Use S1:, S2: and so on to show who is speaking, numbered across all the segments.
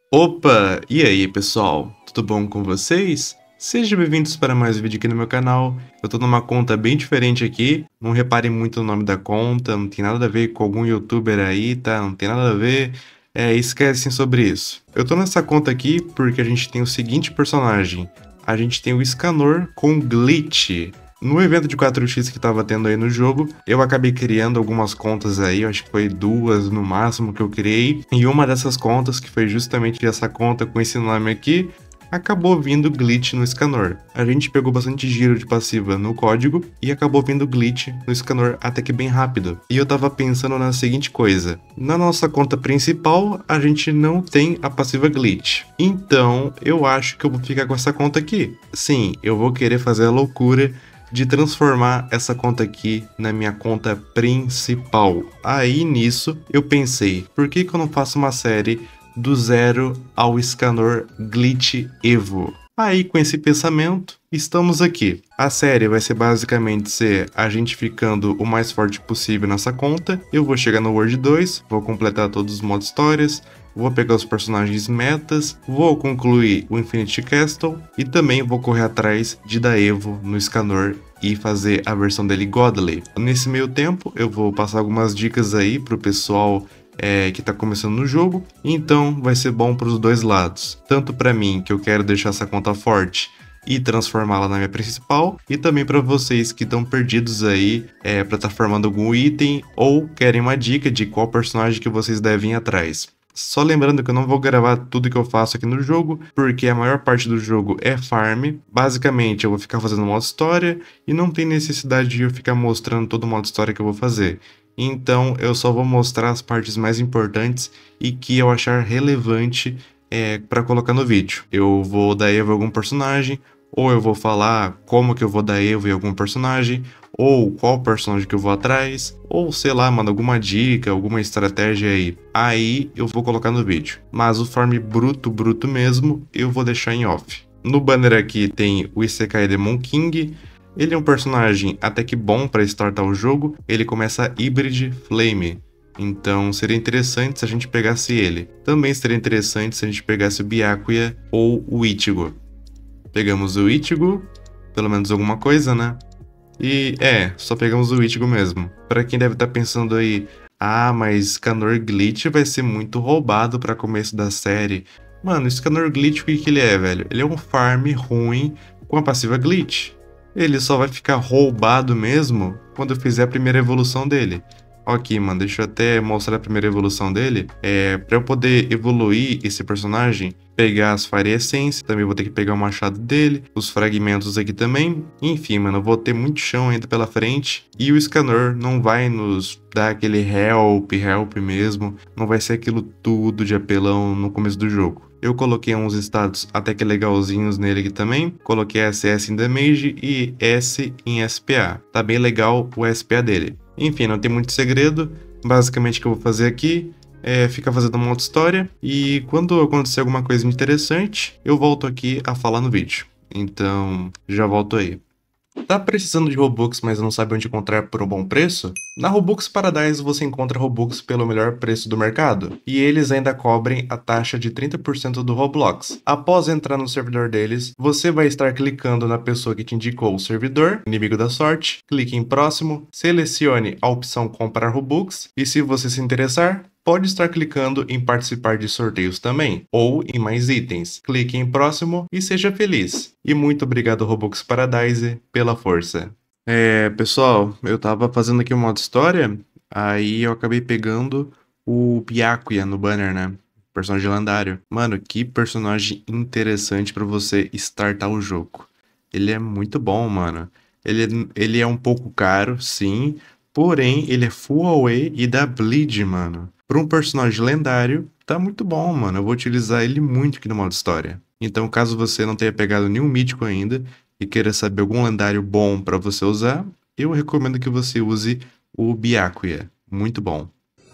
S1: Opa! E aí, pessoal? Tudo bom com vocês? Sejam bem-vindos para mais um vídeo aqui no meu canal. Eu tô numa conta bem diferente aqui. Não reparem muito no nome da conta, não tem nada a ver com algum youtuber aí, tá? Não tem nada a ver. Esquecem sobre isso. Eu tô nessa conta aqui porque a gente tem o seguinte personagem. A gente tem o Scanor com Glitch. No evento de 4x que tava tendo aí no jogo, eu acabei criando algumas contas aí, eu acho que foi duas no máximo que eu criei, e uma dessas contas, que foi justamente essa conta com esse nome aqui, acabou vindo glitch no Scanor. A gente pegou bastante giro de passiva no código e acabou vindo glitch no Scanor até que bem rápido. E eu tava pensando na seguinte coisa, na nossa conta principal a gente não tem a passiva glitch, então eu acho que eu vou ficar com essa conta aqui. Sim, eu vou querer fazer a loucura de transformar essa conta aqui na minha conta principal. Aí nisso eu pensei, por que eu não faço uma série do zero ao Scanor Glitch Evo? Aí com esse pensamento, estamos aqui. A série vai ser basicamente a gente ficando o mais forte possível nessa conta. Eu vou chegar no World 2, vou completar todos os modos histórias, vou pegar os personagens metas, vou concluir o Infinity Castle e também vou correr atrás de dar Evo no Scanor e fazer a versão dele Godly. Nesse meio tempo eu vou passar algumas dicas aí pro pessoal que tá começando no jogo, então vai ser bom para os dois lados. Tanto para mim, que eu quero deixar essa conta forte e transformá-la na minha principal, e também para vocês que estão perdidos aí para estar formando algum item ou querem uma dica de qual personagem que vocês devem ir atrás. Só lembrando que eu não vou gravar tudo que eu faço aqui no jogo, porque a maior parte do jogo é farm. Basicamente, eu vou ficar fazendo modo história e não tem necessidade de eu ficar mostrando todo o modo história que eu vou fazer. Então, eu só vou mostrar as partes mais importantes e que eu achar relevante para colocar no vídeo. Eu vou dar Evo a algum personagem, ou eu vou falar como que eu vou dar Evo em algum personagem, ou qual personagem que eu vou atrás, ou sei lá, mano, alguma dica, alguma estratégia aí. Aí eu vou colocar no vídeo. Mas o farm bruto mesmo, eu vou deixar em off. No banner aqui tem o Isekai Demon King. Ele é um personagem até que bom para startar o jogo. Ele começa Hybrid Flame. Então seria interessante se a gente pegasse ele. Também seria interessante se a gente pegasse o Byakuya ou o Ichigo. Pegamos o Ichigo, pelo menos alguma coisa, né? E só pegamos o Ichigo mesmo. Pra quem deve estar pensando aí, ah, mas Scanor Glitch vai ser muito roubado pra começo da série. Mano, Scanor Glitch, o que ele é, velho? Ele é um farm ruim com a passiva Glitch. Ele só vai ficar roubado mesmo quando eu fizer a primeira evolução dele. Ok, mano, deixa eu até mostrar a primeira evolução dele. Pra eu poder evoluir esse personagem, pegar as Fire Essence, também vou ter que pegar o machado dele, os fragmentos aqui também. Enfim, mano, eu vou ter muito chão ainda pela frente. E o Scanor não vai nos dar aquele help mesmo. Não vai ser aquilo tudo de apelão no começo do jogo. Eu coloquei uns status até que legalzinhos nele aqui também. Coloquei SS em Damage e S em SPA. Tá bem legal o SPA dele. Enfim, não tem muito segredo. Basicamente o que eu vou fazer aqui é ficar fazendo uma outra história. E quando acontecer alguma coisa interessante, eu volto aqui a falar no vídeo. Então, já volto aí. Tá precisando de Robux, mas não sabe onde encontrar por um bom preço? Na Robux Paradise você encontra Robux pelo melhor preço do mercado, e eles ainda cobrem a taxa de 30% do Roblox. Após entrar no servidor deles, você vai estar clicando na pessoa que te indicou o servidor, inimigo da sorte, clique em próximo, selecione a opção comprar Robux, e se você se interessar, pode estar clicando em participar de sorteios também, ou em mais itens. Clique em próximo e seja feliz. E muito obrigado Robux Paradise pela força. Pessoal, eu tava fazendo aqui um modo história, aí eu acabei pegando o Byakuya no banner, né? Personagem lendário. Mano, que personagem interessante pra você startar o jogo. Ele é muito bom, mano. Ele é um pouco caro, sim, porém ele é full away e dá bleed, mano. Para um personagem lendário, tá muito bom, mano. Eu vou utilizar ele muito aqui no modo história. Então, caso você não tenha pegado nenhum mítico ainda e queira saber algum lendário bom para você usar, eu recomendo que você use o Byakuya. Muito bom.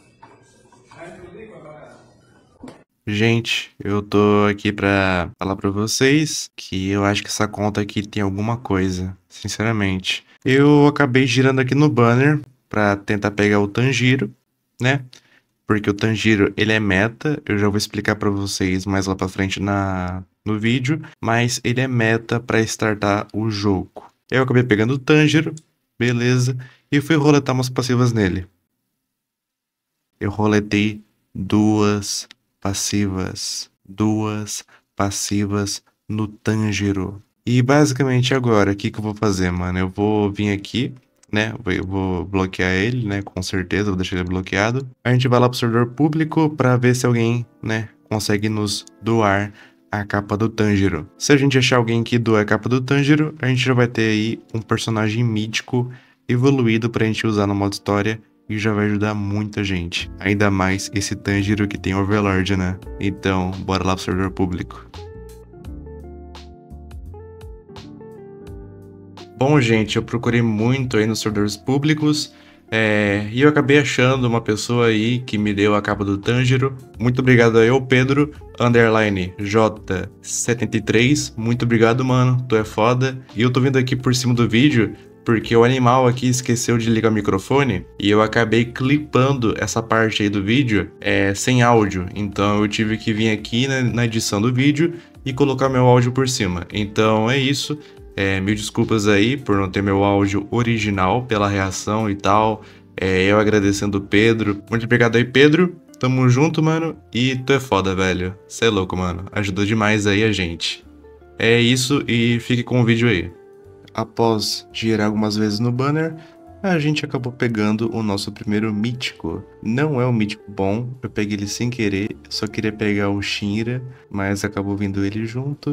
S1: Gente, eu tô aqui pra falar pra vocês que eu acho que essa conta aqui tem alguma coisa, sinceramente. Eu acabei girando aqui no banner pra tentar pegar o Tanjiro, né? porque o Tanjiro, ele é meta, eu já vou explicar pra vocês mais lá pra frente no vídeo, mas ele é meta pra startar o jogo. Eu acabei pegando o Tanjiro, beleza, e fui roletar umas passivas nele. Eu roletei duas passivas no Tanjiro. E basicamente agora, o que que eu vou fazer, mano? Eu vou vir aqui, né? Eu vou bloquear ele, né? Com certeza, vou deixar ele bloqueado. A gente vai lá pro servidor público pra ver se alguém, né, consegue nos doar a capa do Tanjiro. Se a gente achar alguém que doa a capa do Tanjiro, a gente já vai ter aí um personagem mítico evoluído pra gente usar no modo história e já vai ajudar muita gente. Ainda mais esse Tanjiro que tem Overlord, né? Então, bora lá pro servidor público. Bom, gente, eu procurei muito aí nos servidores públicos e eu acabei achando uma pessoa aí que me deu a capa do Tanjiro. Muito obrigado aí ao Pedro, _J73. Muito obrigado, mano. Tu é foda. E eu tô vindo aqui por cima do vídeo porque o animal aqui esqueceu de ligar o microfone e eu acabei clipando essa parte aí do vídeo sem áudio. Então eu tive que vir aqui na edição do vídeo e colocar meu áudio por cima. Então é isso. Mil desculpas aí por não ter meu áudio original pela reação e tal. Eu agradecendo o Pedro. Muito obrigado aí, Pedro. Tamo junto, mano. E tu é foda, velho. Cê é louco, mano. Ajudou demais aí a gente. É isso e fique com o vídeo aí. Após girar algumas vezes no banner, a gente acabou pegando o nosso primeiro mítico. Não é um mítico bom, eu peguei ele sem querer. Eu só queria pegar o Shinra, mas acabou vindo ele junto.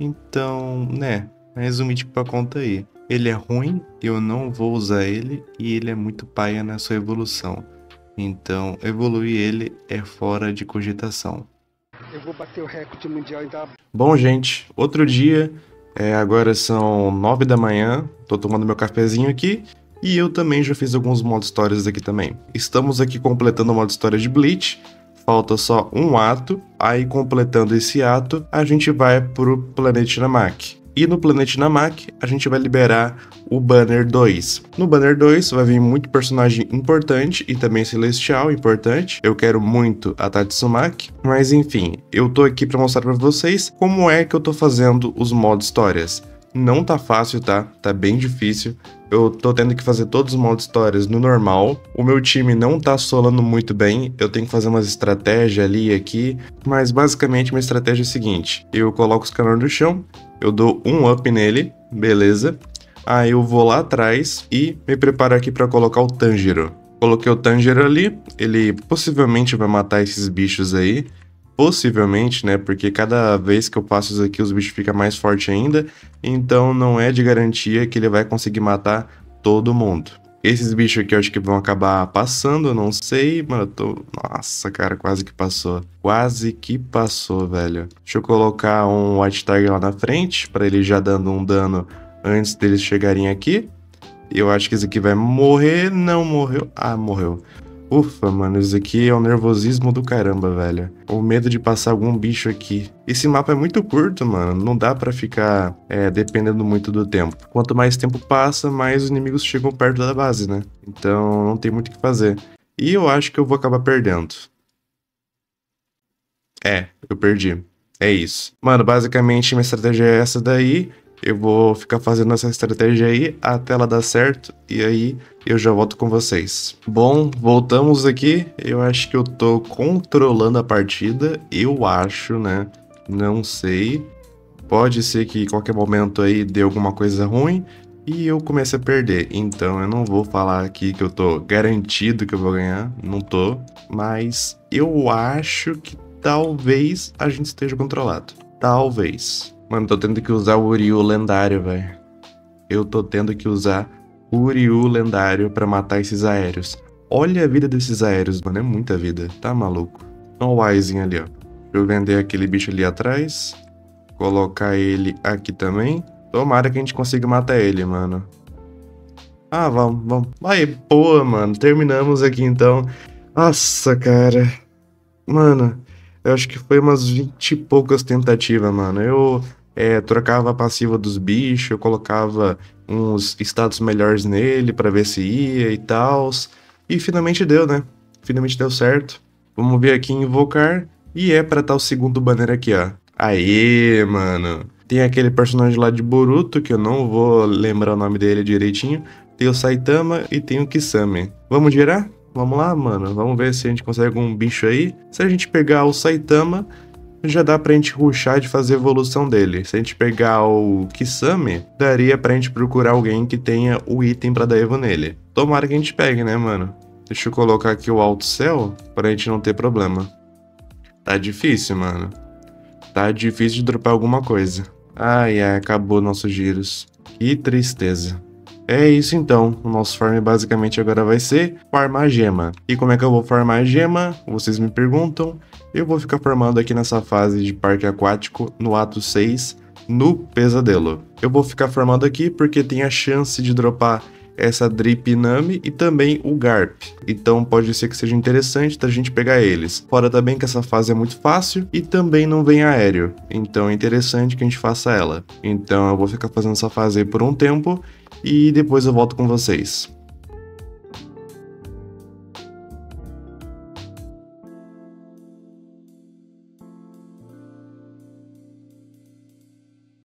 S1: Então, né... mais um mítico pra conta aí. Ele é ruim, eu não vou usar ele e ele é muito paia na sua evolução. Então, evoluir ele é fora de cogitação. Eu vou bater o recorde mundial e dar... Bom, gente, outro dia, agora são 9 da manhã, tô tomando meu cafezinho aqui e eu também já fiz alguns modo histórias aqui também. Estamos aqui completando o modo história de Bleach. Falta só um ato, aí completando esse ato, a gente vai pro Planeta Namek. E no Planeta Namek, a gente vai liberar o Banner 2. No Banner 2 vai vir muito personagem importante e também celestial importante. Eu quero muito a Tatsumaki, mas enfim, eu tô aqui para mostrar para vocês como é que eu tô fazendo os modos histórias. Não tá fácil, tá? Tá bem difícil. Eu tô tendo que fazer todos os modos histórias no normal. O meu time não tá solando muito bem. Eu tenho que fazer umas estratégias ali e aqui. Mas basicamente minha estratégia é a seguinte. Eu coloco os canhões no chão. Eu dou um up nele. Beleza. Aí eu vou lá atrás e me preparo aqui pra colocar o Tanjiro. Coloquei o Tanjiro ali. Ele possivelmente vai matar esses bichos aí. Possivelmente, né? Porque cada vez que eu faço isso aqui, os bichos ficam mais fortes ainda. Então não é de garantia que ele vai conseguir matar todo mundo. Esses bichos aqui eu acho que vão acabar passando, eu não sei. Mano, eu tô... Nossa, cara, quase que passou. Quase que passou, velho. Deixa eu colocar um White Tiger lá na frente, pra ele já dando um dano antes deles chegarem aqui. Eu acho que esse aqui vai morrer. Não morreu. Ah, morreu. Ufa, mano, isso aqui é o nervosismo do caramba, velho. O medo de passar algum bicho aqui. Esse mapa é muito curto, mano. Não dá pra ficar dependendo muito do tempo. Quanto mais tempo passa, mais os inimigos chegam perto da base, né? Então não tem muito o que fazer. E eu acho que eu vou acabar perdendo. Eu perdi. É isso. Mano, basicamente minha estratégia é essa daí. Eu vou ficar fazendo essa estratégia aí até ela dar certo e aí eu já volto com vocês. Bom, voltamos aqui. Eu acho que eu tô controlando a partida. Eu acho, né? Não sei. Pode ser que em qualquer momento aí dê alguma coisa ruim e eu comece a perder. Então eu não vou falar aqui que eu tô garantido que eu vou ganhar. Não tô. Mas eu acho que talvez a gente esteja controlado. Talvez. Mano, tô tendo que usar o Uryu lendário, velho. Eu tô tendo que usar o Uryu lendário pra matar esses aéreos. Olha a vida desses aéreos, mano. É muita vida. Tá maluco. Olha o Aizen ali, ó. Deixa eu vender aquele bicho ali atrás. Colocar ele aqui também. Tomara que a gente consiga matar ele, mano. Ah, vamos. Aí, boa, mano. Terminamos aqui, então. Nossa, cara. Mano, eu acho que foi umas 20 e poucas tentativas, mano. Eu trocava a passiva dos bichos, eu colocava uns status melhores nele pra ver se ia e tal. E finalmente deu, né? Finalmente deu certo. Vamos ver aqui em invocar. E é pra estar o segundo banner aqui, ó. Aê, mano. Tem aquele personagem lá de Boruto, que eu não vou lembrar o nome dele direitinho. Tem o Saitama e tem o Kisame. Vamos girar? Vamos lá, mano. Vamos ver se a gente consegue um bicho aí. Se a gente pegar o Saitama, já dá pra gente rushar de fazer a evolução dele. Se a gente pegar o Kisame, daria pra gente procurar alguém que tenha o item pra dar evo nele. Tomara que a gente pegue, né, mano? Deixa eu colocar aqui o Alto Céu pra gente não ter problema. Tá difícil, mano. Tá difícil de dropar alguma coisa. Ai, acabou nossos giros. Que tristeza. É isso então, o nosso farm basicamente agora vai ser farmar gema. E como é que eu vou farmar gema? Vocês me perguntam. Eu vou ficar farmando aqui nessa fase de parque aquático no ato 6, no pesadelo. Eu vou ficar farmando aqui porque tem a chance de dropar essa Drip Nami e também o Garp. Então pode ser que seja interessante da gente pegar eles. Fora também que essa fase é muito fácil e também não vem aéreo. Então é interessante que a gente faça ela. Então eu vou ficar fazendo essa fase aí por um tempo e depois eu volto com vocês.